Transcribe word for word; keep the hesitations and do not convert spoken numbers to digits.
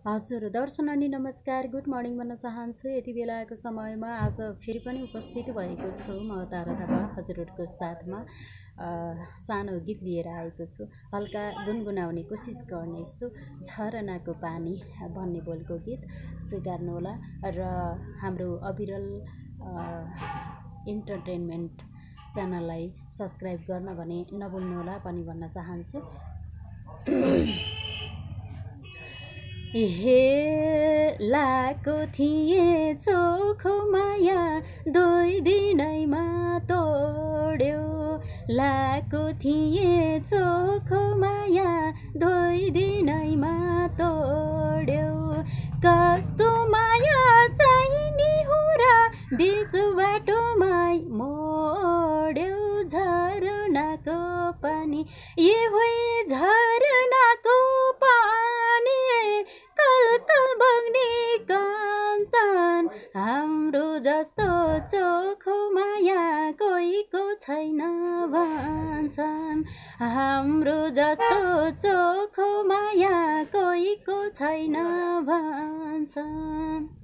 हजुर दर्शन अनि नमस्कार, गुड मर्निङ भन्न चाहन्छु। यति बेलाको समयमा आज फेरि पनि उपस्थित भएको छु म तारा थापा हजुरहरूको साथमा सानो गीत लिएर आएको छु। हल्का गुनगुनाउने कोसिस गर्नेछु। झरनाको पानी भन्ने बोलको गीत स्वीकार्नुहोला र हाम्रो अविरल इन्टरटेनमेन्ट च्यानललाई सब्सक्राइब गर्न भने नभुल्नुहोला पनि भन्न चाहन्छु। हेलाको थिए चोखो माया दुई दिनैमा तोड्यो, लाको थिए चोखो माया दुई दिनैमा तोड्यो। कस्तो माया चाहिने हो र बिचु बाटोमै मोड्यो। झरनाको पानी ये होइ झरनाको पानी कल बग्ने कान्छन, हाम्रो जस्तो चोखो माया कोहीको छैन भन्छन्। हाम्रो जस्तो चोखो माया कोहीको छैन भन्छन्।